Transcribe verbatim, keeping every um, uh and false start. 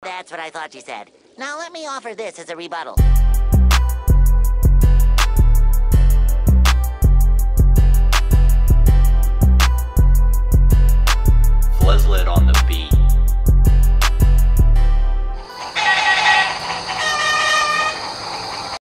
That's what I thought you said. Now let me offer this as a rebuttal.